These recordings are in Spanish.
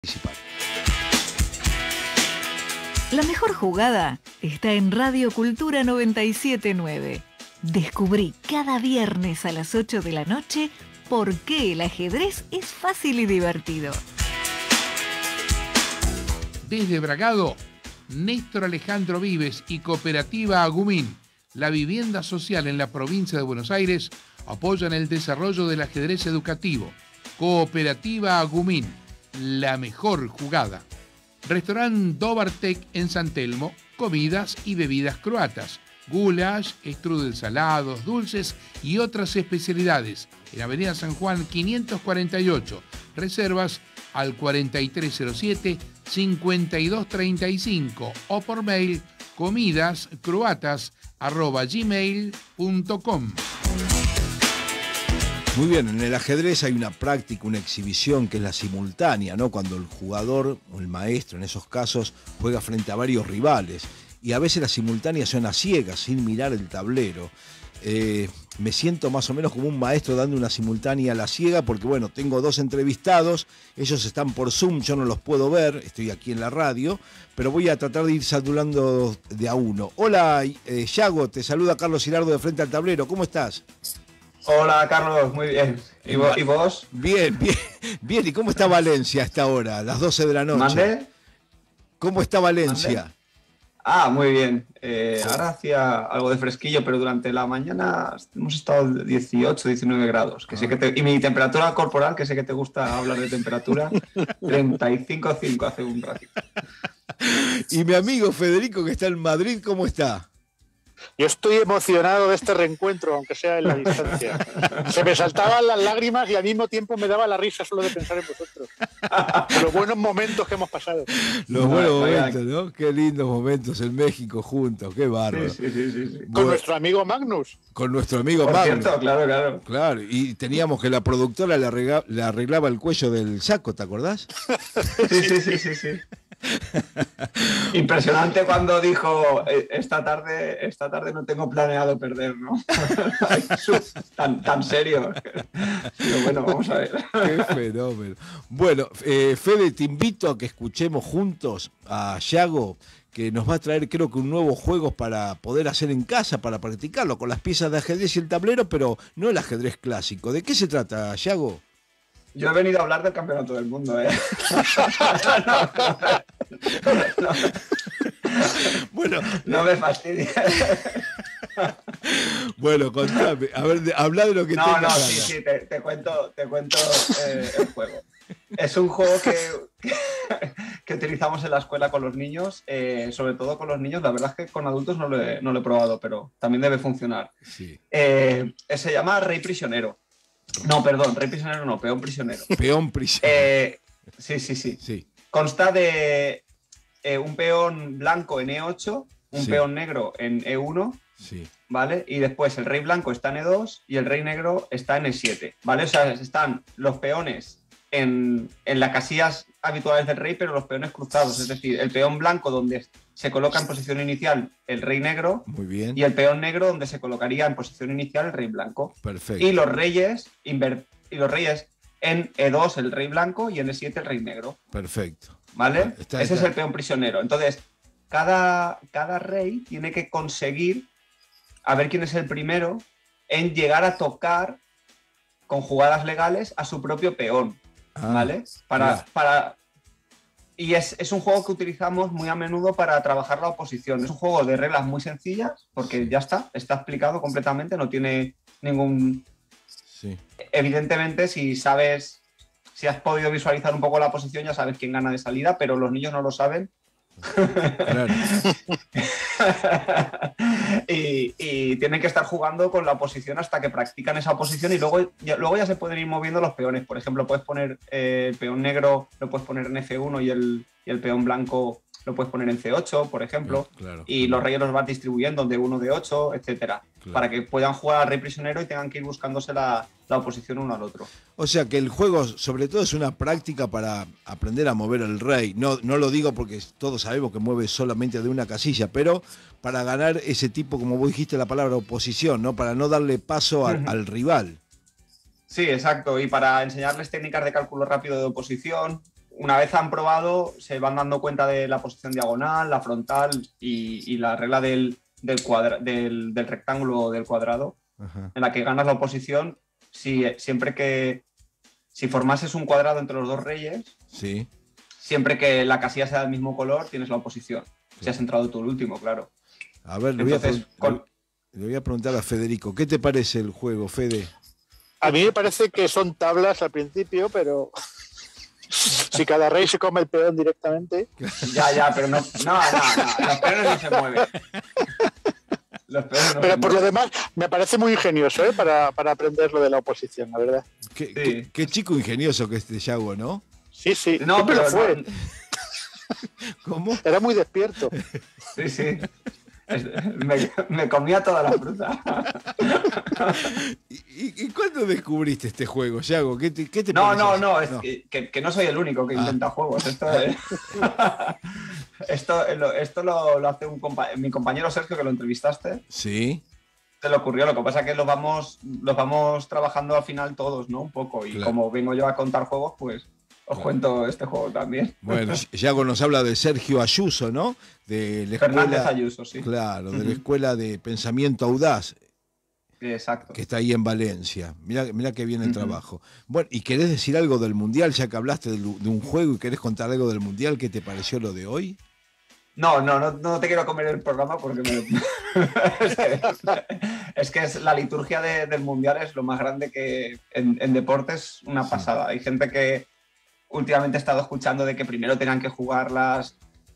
Principal. La mejor jugada está en Radio Cultura 97.9. Descubrí cada viernes a las 8 de la noche por qué el ajedrez es fácil y divertido. Desde Bragado, Néstor Alejandro Vives y Cooperativa Agumín, la vivienda social en la provincia de Buenos Aires, apoyan el desarrollo del ajedrez educativo. Cooperativa Agumín, la mejor jugada. Restaurant Dobartek en San Telmo, comidas y bebidas croatas, goulash, strudel salados, dulces y otras especialidades. En Avenida San Juan 548. Reservas al 4307-5235 o por mail comidascroatas@gmail.com. Muy bien, en el ajedrez hay una práctica, una exhibición que es la simultánea, ¿no? Cuando el jugador o el maestro, en esos casos, juega frente a varios rivales. Y a veces las simultáneas son a ciegas, sin mirar el tablero. Me siento más o menos como un maestro dando una simultánea a la ciega porque, bueno, tengo dos entrevistados, ellos están por Zoom, yo no los puedo ver, estoy aquí en la radio, pero voy a tratar de ir saludando de a uno. Hola, Yago, te saluda Carlos Girardo de Frente al Tablero, ¿cómo estás? Hola, Carlos, muy bien. ¿Y vos? Bien, bien, bien. ¿Y cómo está Valencia a esta hora, a las 12 de la noche? ¿Mandé? ¿Cómo está Valencia? ¿Mandé? Muy bien. Ahora hacía algo de fresquillo, pero durante la mañana hemos estado 18, 19 grados. Que sé que y mi temperatura corporal, que sé que te gusta hablar de temperatura, 35,5 hace un ratito. Y mi amigo Federico, que está en Madrid, ¿cómo está? Yo estoy emocionado de este reencuentro, aunque sea en la distancia. Se me saltaban las lágrimas y al mismo tiempo me daba la risa solo de pensar en vosotros. Los buenos momentos que hemos pasado. Los buenos momentos, ¿no? Qué lindos momentos en México juntos, qué bárbaro. Sí. Con nuestro amigo Magnus. Con nuestro amigo Por Magnus. cierto, claro. Claro, y teníamos que la productora le arreglaba el cuello del saco, ¿te acordás? Sí. Impresionante cuando dijo esta tarde no tengo planeado perder, ¿no? tan serio. Pero bueno, vamos a ver. Qué fenómeno. Bueno, Fede, te invito a que escuchemos juntos a Yago, que nos va a traer, creo que, un nuevo juego para poder hacer en casa, para practicarlo con las piezas de ajedrez y el tablero, pero no el ajedrez clásico. ¿De qué se trata, Yago? Yo he venido a hablar del campeonato del mundo, ¿eh? No. Bueno, no me fastidies. Bueno, contame, a ver, habla de lo que tengas ganas. Sí, te cuento el juego. Es un juego que utilizamos en la escuela con los niños, sobre todo con los niños. La verdad es que con adultos no lo he probado, pero también debe funcionar. Sí. Se llama Rey Prisionero. No, perdón, Rey Prisionero no, Peón Prisionero. Peón Prisionero. Sí. Consta de un peón blanco en E8, un peón negro en E1, ¿vale? Y después el rey blanco está en E2 y el rey negro está en E7, ¿vale? O sea, están los peones en las casillas habituales del rey, pero los peones cruzados, es decir, el peón blanco donde se coloca en posición inicial el rey negro. Muy bien. Y el peón negro donde se colocaría en posición inicial el rey blanco. Perfecto. Y los reyes en E2 el rey blanco y en E7 el rey negro. Perfecto. ¿Vale? Ese es el peón prisionero. Entonces, cada rey tiene que conseguir a ver quién es el primero en llegar a tocar con jugadas legales a su propio peón. ¿Vale? Y es un juego que utilizamos muy a menudo para trabajar la oposición. Es un juego de reglas muy sencillas, porque ya está explicado completamente, no tiene ningún... Sí. Evidentemente, si has podido visualizar un poco la posición, ya sabes quién gana de salida, pero los niños no lo saben. Claro. y tienen que estar jugando con la oposición hasta que practican esa oposición y luego ya se pueden ir moviendo los peones. Por ejemplo, puedes poner el peón negro, lo puedes poner en F1 y el peón blanco lo puedes poner en C8, por ejemplo, y los reyes los vas distribuyendo de 1, de 8, etcétera, para que puedan jugar al rey prisionero y tengan que ir buscándose la oposición uno al otro. O sea que el juego sobre todo es una práctica para aprender a mover al rey. No lo digo porque todos sabemos que mueve solamente de una casilla, pero para ganar ese tipo, como vos dijiste la palabra, oposición, ¿no? Para no darle paso al rival. Sí, exacto. Y para enseñarles técnicas de cálculo rápido de oposición, una vez han probado, se van dando cuenta de la posición diagonal, la frontal y la regla del rectángulo o del cuadrado, en la que ganas la oposición siempre que... Si formases un cuadrado entre los dos reyes, sí, siempre que la casilla sea del mismo color, tienes la oposición. Sí. Si has entrado tú el último, claro. A ver, le voy a preguntar a Federico, ¿qué te parece el juego, Fede? A mí me parece que son tablas al principio, pero si cada rey se come el peón directamente... Ya, pero no, los peones no se mueven. Pero por lo demás, me parece muy ingenioso, ¿eh? para aprender lo de la oposición, la verdad. Qué chico ingenioso que es Yago, ¿no? Sí, no, pero fue. No. ¿Cómo? Era muy despierto. Sí. Me comía toda la fruta. ¿Y cuándo descubriste este juego, Yago? ¿Qué te parece? No, es que no soy el único que inventa juegos. Esto lo hace mi compañero Sergio, que lo entrevistaste. Sí. Se le ocurrió, lo que pasa es que los vamos trabajando al final todos, ¿no? Un poco. Y como vengo yo a contar juegos, pues os cuento este juego también. Bueno, Yago nos habla de Sergio Ayuso, ¿no? De la escuela, Fernández Ayuso, sí. Claro, de la Escuela de Pensamiento Audaz. Exacto. Que está ahí en Valencia. Mirá que viene el trabajo. Bueno, ¿y querés decir algo del Mundial? Ya que hablaste de un juego y querés contar algo del Mundial, ¿qué te pareció lo de hoy? No te quiero comer el programa porque es que la liturgia del Mundial es lo más grande que en deportes, una pasada. Hay gente que últimamente he estado escuchando de que primero tenían que jugar las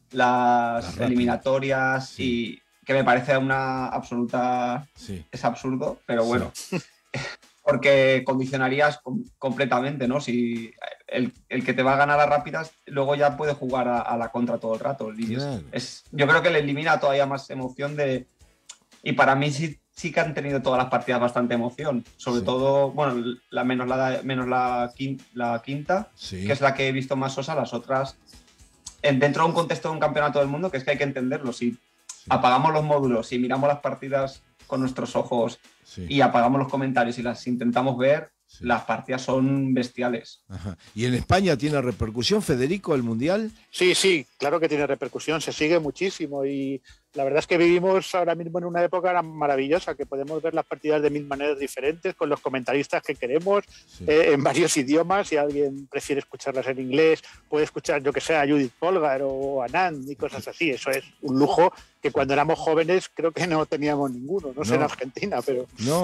eliminatorias y que me parece una absoluta... Sí. Es absurdo, pero bueno, porque condicionarías completamente, ¿no? Si el que te va a ganar a rápidas luego ya puede jugar a la contra todo el rato. Claro. Yo creo que le elimina todavía más emoción y para mí sí que han tenido todas las partidas bastante emoción, sobre todo, bueno, menos la quinta, que es la que he visto más sosa. Las otras, dentro de un contexto de un campeonato del mundo, que es que hay que entenderlo. Si apagamos los módulos y miramos las partidas con nuestros ojos y apagamos los comentarios y las intentamos ver, las partidas son bestiales. Ajá. ¿Y en España tiene repercusión, Federico, el Mundial? Sí, claro que tiene repercusión, se sigue muchísimo y la verdad es que vivimos ahora mismo en una época maravillosa, que podemos ver las partidas de 1000 maneras diferentes, con los comentaristas que queremos, en varios idiomas. Si alguien prefiere escucharlas en inglés, puede escuchar, yo que sé, a Judith Polgar o a Nan y cosas así. Eso es un lujo que cuando éramos jóvenes creo que no teníamos ninguno, no sé en Argentina, pero...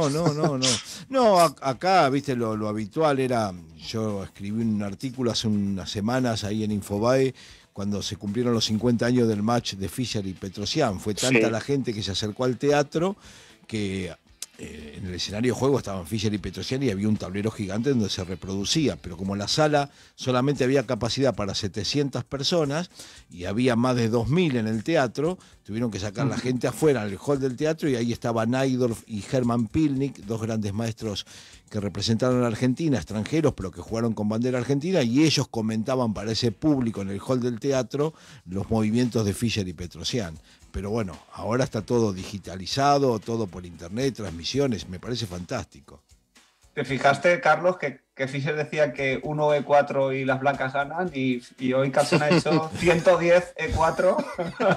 No, acá, viste, lo habitual era, yo escribí un artículo hace unas semanas ahí en Infobae, cuando se cumplieron los 50 años del match de Fischer y Petrosian. Fue tanta la gente que se acercó al teatro que en el escenario de juego estaban Fischer y Petrosian y había un tablero gigante donde se reproducía, pero como la sala solamente había capacidad para 700 personas y había más de 2000 en el teatro, tuvieron que sacar la gente afuera en el hall del teatro y ahí estaban Naidorf y Hermann Pilnik, dos grandes maestros que representaron a Argentina, extranjeros, pero que jugaron con bandera argentina, y ellos comentaban para ese público en el hall del teatro los movimientos de Fischer y Petrosian. Pero bueno, ahora está todo digitalizado, todo por internet, transmisiones, me parece fantástico. ¿Te fijaste, Carlos, que Fischer decía que 1 E4 y las blancas ganan y hoy Carlsen ha hecho 110 E4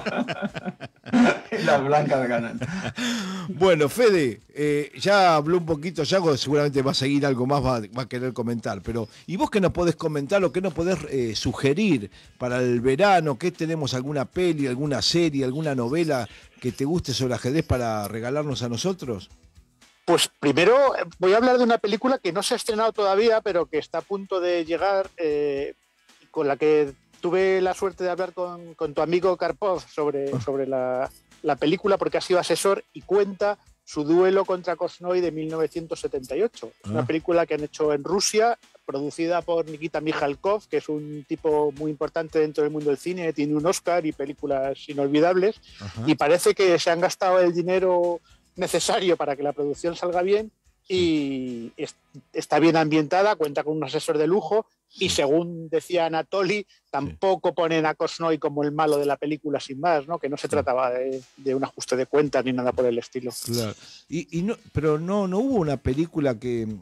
y las blancas ganan? Bueno, Fede, ya habló un poquito, Yago seguramente va a seguir algo más, va a querer comentar, pero ¿y vos qué nos podés comentar o qué nos podés sugerir para el verano? ¿Qué tenemos? ¿Alguna peli, alguna serie, alguna novela que te guste sobre ajedrez para regalarnos a nosotros? Pues primero voy a hablar de una película que no se ha estrenado todavía, pero que está a punto de llegar, con la que tuve la suerte de hablar con tu amigo Karpov sobre la película, porque ha sido asesor y cuenta su duelo contra Korchnoi de 1978. Es una película que han hecho en Rusia, producida por Nikita Mikhalkov, que es un tipo muy importante dentro del mundo del cine, tiene un Oscar y películas inolvidables, y parece que se han gastado el dinero necesario para que la producción salga bien y está bien ambientada, cuenta con un asesor de lujo y, según decía Anatoly, tampoco ponen a Korchnoi como el malo de la película sin más, ¿no? Que no se trataba de un ajuste de cuentas ni nada por el estilo. Claro. Pero no hubo una película que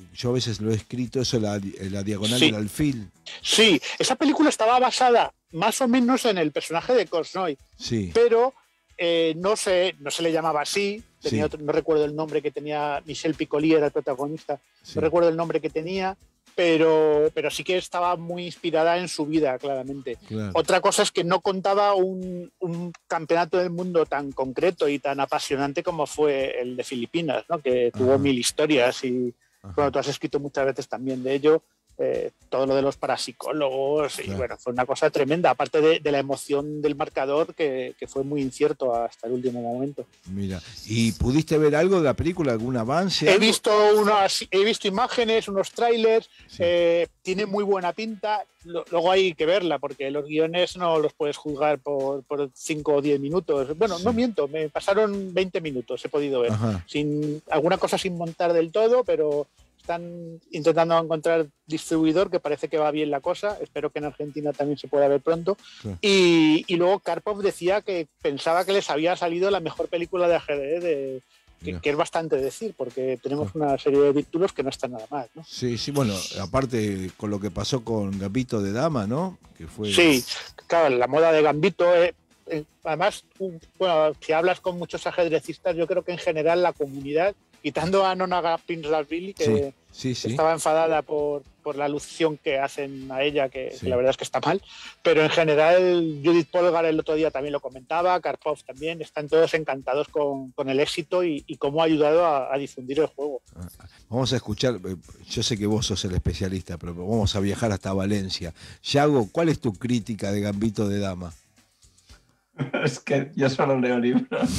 yo a veces lo he escrito, eso, la diagonal del alfil. Sí, esa película estaba basada más o menos en el personaje de Korchnoi, pero no se le llamaba así, no recuerdo el nombre que tenía, Michel Piccoli era el protagonista, no recuerdo el nombre que tenía, pero sí que estaba muy inspirada en su vida, claramente. Claro. Otra cosa es que no contaba un campeonato del mundo tan concreto y tan apasionante como fue el de Filipinas, ¿no? Que tuvo 1000 historias y bueno, tú has escrito muchas veces también de ello. Todo lo de los parapsicólogos, y bueno, fue una cosa tremenda, aparte de la emoción del marcador que fue muy incierto hasta el último momento. Mira, ¿y pudiste ver algo de la película, algún avance? He visto imágenes, unos trailers, tiene muy buena pinta, luego hay que verla porque los guiones no los puedes juzgar por 5 o 10 minutos. Bueno, no miento, me pasaron 20 minutos, he podido ver, alguna cosa sin montar del todo, pero están intentando encontrar distribuidor, que parece que va bien la cosa. Espero que en Argentina también se pueda ver pronto. Y luego Karpov decía que pensaba que les había salido la mejor película de ajedrez, que es bastante decir, porque tenemos una serie de títulos que no están nada mal, ¿no? Sí, bueno, aparte con lo que pasó con Gambito de Dama, ¿no? Que fue... Sí, claro, la moda de Gambito... además, bueno, si hablas con muchos ajedrecistas, yo creo que en general la comunidad, quitando a Nona Pinslavili, que estaba enfadada por la alusión que hacen a ella, que la verdad es que está mal, pero en general Judith Polgar el otro día también lo comentaba, Karpov también, están todos encantados con el éxito y cómo ha ayudado a difundir el juego. Vamos a escuchar, yo sé que vos sos el especialista, pero vamos a viajar hasta Valencia. Yago, ¿cuál es tu crítica de Gambito de Dama? Es que yo solo leo libros.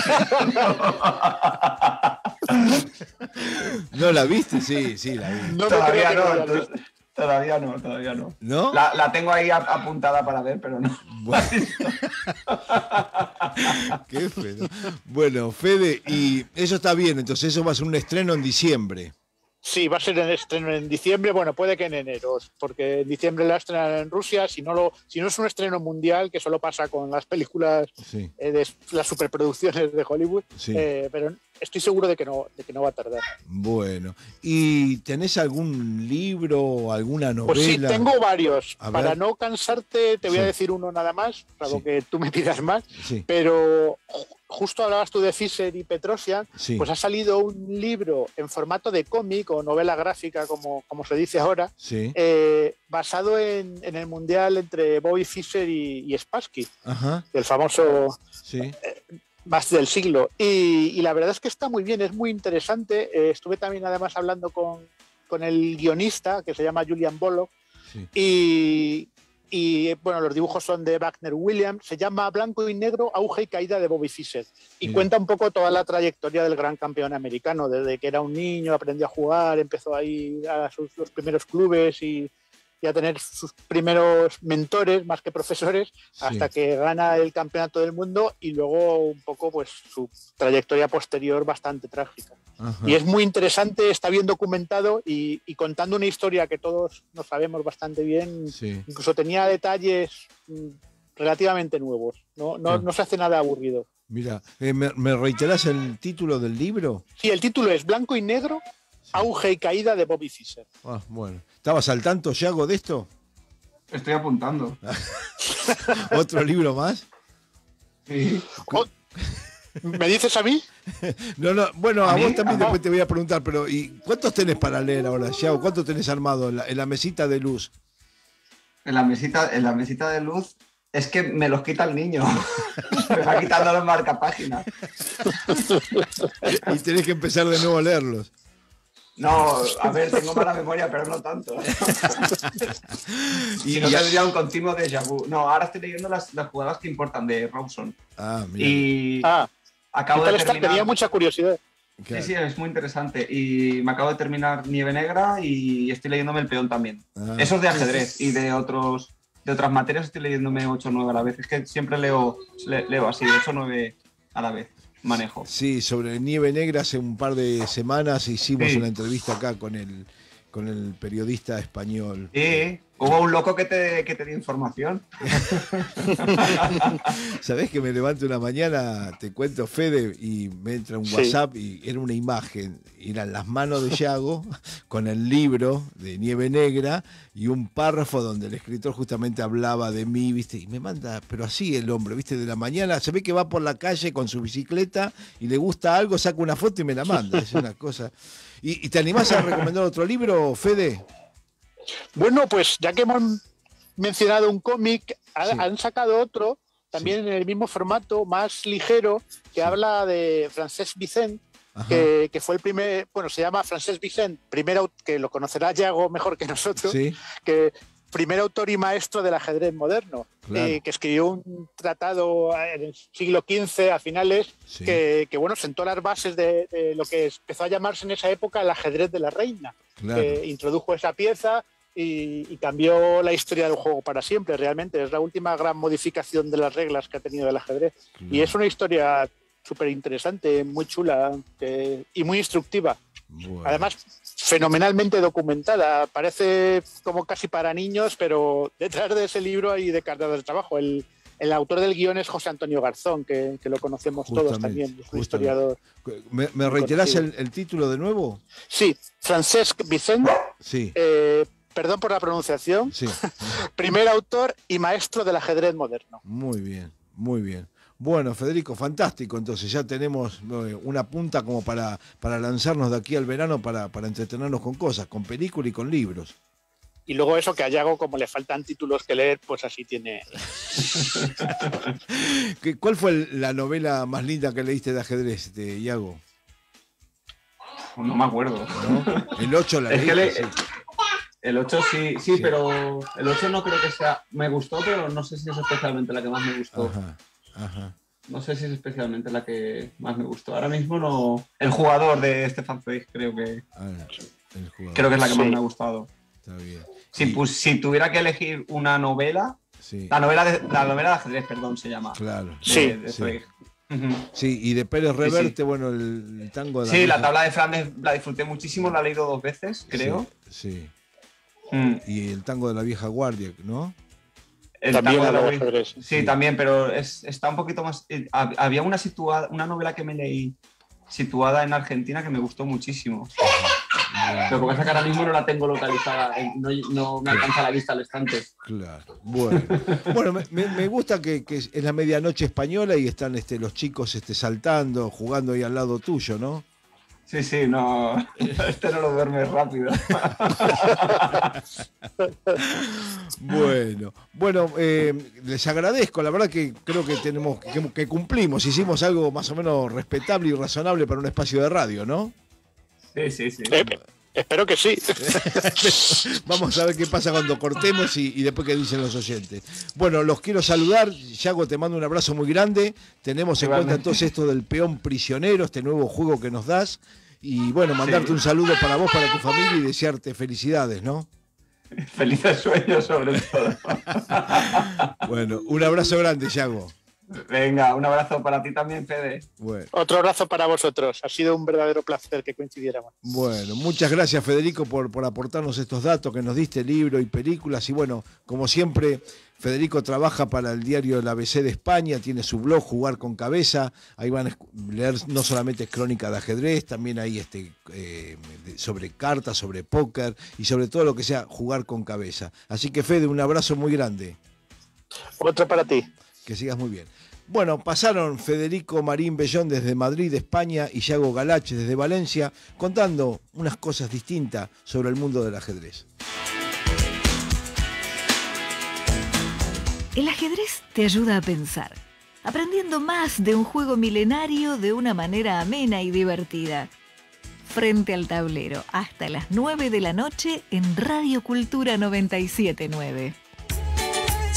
¿No la viste? Sí, la vi. Todavía no. ¿No? La tengo ahí apuntada para ver, pero no. Bueno. Qué feo. Bueno, Fede, y eso está bien, entonces eso va a ser un estreno en diciembre. Sí, va a ser el estreno en diciembre, bueno, puede que en enero, porque en diciembre la estrenan en Rusia, si no es un estreno mundial, que solo pasa con las películas de las superproducciones de Hollywood, pero estoy seguro de que no va a tardar. Bueno, ¿y tenés algún libro o alguna novela? Pues sí, tengo varios. Para no cansarte, te voy a decir uno nada más, salvo que tú me pidas más, pero... Justo hablabas tú de Fischer y Petrosian, pues ha salido un libro en formato de cómic o novela gráfica, como se dice ahora, basado en el mundial entre Bobby Fischer y Spassky, el famoso más del siglo. Y la verdad es que está muy bien, es muy interesante. Estuve también además hablando con el guionista, que se llama Julian Bollock, y bueno, los dibujos son de Wagner Williams, se llama Blanco y Negro, auge y caída de Bobby Fischer, y cuenta un poco toda la trayectoria del gran campeón americano, desde que era un niño, aprendió a jugar, empezó a ir a los primeros clubes y a tener sus primeros mentores más que profesores, hasta que gana el campeonato del mundo, y luego un poco pues su trayectoria posterior bastante trágica. Y es muy interesante, está bien documentado y contando una historia que todos nos sabemos bastante bien, incluso tenía detalles relativamente nuevos, no se hace nada aburrido. Mira, ¿me reiterás el título del libro? Sí, el título es Blanco y Negro, auge y caída de Bobby Fischer. Bueno, ¿estabas al tanto, Yago, de esto? Estoy apuntando. ¿Otro libro más? Sí. ¿Me dices a mí? No, bueno, a vos también después te voy a preguntar, pero ¿y cuántos tenés para leer ahora, Yago? ¿Cuántos tenés armado en la mesita de luz? En la mesita de luz es que me los quita el niño. Me va quitando los marcapáginas. Y tenés que empezar de nuevo a leerlos. No, a ver, tengo mala memoria, pero no tanto. Y no tendría un continuo déjà vu. No, ahora estoy leyendo las jugadas que importan de Robson. Mira. Y acabo de terminar... Tenía mucha curiosidad. Claro. Sí, es muy interesante. Y me acabo de terminar Nieve Negra y estoy leyéndome El Peón también. Eso es de ajedrez y de otras materias estoy leyéndome 8 o 9 a la vez. Es que siempre leo así, 8 o 9 a la vez. Manejo. Sí, sobre Nieve Negra hace un par de semanas hicimos una entrevista acá con el periodista español. Hubo un loco que te dio información. ¿Sabés que me levanto una mañana, te cuento, Fede, y me entra un WhatsApp y era una imagen, eran las manos de Yago con el libro de Nieve Negra y un párrafo donde el escritor justamente hablaba de mí, ¿viste? Y me manda, pero así el hombre, ¿viste? De la mañana se ve que va por la calle con su bicicleta y le gusta algo, saca una foto y me la manda. Es una cosa. ¿Y te animás a recomendar otro libro, Fede? Bueno, pues ya que hemos mencionado un cómic, han sacado otro, también en el mismo formato, más ligero, que habla de Francesc Vicent, que fue el primer, bueno, se llama Francesc Vicent, primero, que lo conocerá Yago mejor que nosotros, que primer autor y maestro del ajedrez moderno, que escribió un tratado en el siglo XV a finales, que bueno, sentó las bases de lo que empezó a llamarse en esa época el ajedrez de la reina. Que introdujo esa pieza y cambió la historia del juego para siempre. Realmente es la última gran modificación de las reglas que ha tenido el ajedrez. Y es una historia súper interesante, muy chula y muy instructiva. Bueno. Además, fenomenalmente documentada. Parece como casi para niños, pero detrás de ese libro hay de carga de trabajo. El autor del guión es José Antonio Garzón, que lo conocemos todos también, es un historiador. ¿Me reiterás el título de nuevo? Sí, Francesc Vicent, perdón por la pronunciación, primer autor y maestro del ajedrez moderno. Muy bien, muy bien. Bueno, Federico, fantástico. Entonces ya tenemos una punta como para lanzarnos de aquí al verano para entretenernos con cosas, con película y con libros. Y luego eso, que a Yago, como le faltan títulos que leer, pues así tiene. ¿Cuál fue la novela más linda que leíste de ajedrez, Yago? No me acuerdo. ¿No? El 8 la leíste. El 8 sí, pero el 8 no creo que sea. Me gustó, pero no sé si es especialmente la que más me gustó. Ajá. No sé si es especialmente la que más me gustó. Ahora mismo no. El jugador de Stefan Zweig, creo que. Creo que es la que más me ha gustado. Está bien. Si tuviera que elegir una novela, la novela de ajedrez, perdón, se llama. Claro. De Sí, y de Pérez Reverte, bueno, el tango de la tabla de Flandes la disfruté muchísimo, la he leído 2 veces, creo. Sí. Y el tango de la vieja guardia, ¿no? Sí, también, pero está un poquito más. Había una novela que me leí situada en Argentina que me gustó muchísimo. Lo que pasa es que ahora mismo no la tengo localizada, no me alcanza la vista al estante. Claro, bueno, me gusta que es la medianoche española y están los chicos saltando, jugando ahí al lado tuyo, ¿no? Sí, no, no lo duerme rápido. Bueno, les agradezco, la verdad que creo que tenemos que cumplimos, hicimos algo más o menos respetable y razonable para un espacio de radio, ¿no? Sí. Espero que sí. Vamos a ver qué pasa cuando cortemos y después qué dicen los oyentes. Bueno, los quiero saludar. Yago, te mando un abrazo muy grande. Tenemos en cuenta entonces esto del peón prisionero, este nuevo juego que nos das. Y bueno, mandarte un saludo para vos, para tu familia y desearte felicidades, ¿no? Felices sueños sobre todo. Bueno, un abrazo grande, Yago. Venga, un abrazo para ti también, Fede. Bueno. Otro abrazo para vosotros. Ha sido un verdadero placer que coincidiéramos. Bueno, muchas gracias, Federico, por aportarnos estos datos que nos diste, libro y películas. Y bueno, como siempre, Federico trabaja para el diario El ABC de España, tiene su blog Jugar con Cabeza. Ahí van a leer no solamente crónica de ajedrez, también hay sobre cartas, sobre póker y sobre todo lo que sea jugar con cabeza. Así que, Fede, un abrazo muy grande. Otro para ti. Que sigas muy bien. Bueno, pasaron Federico Marín Bellón desde Madrid, España, y Yago Galache desde Valencia, contando unas cosas distintas sobre el mundo del ajedrez. El ajedrez te ayuda a pensar, aprendiendo más de un juego milenario de una manera amena y divertida. Frente al tablero, hasta las 9 de la noche en Radio Cultura 97.9.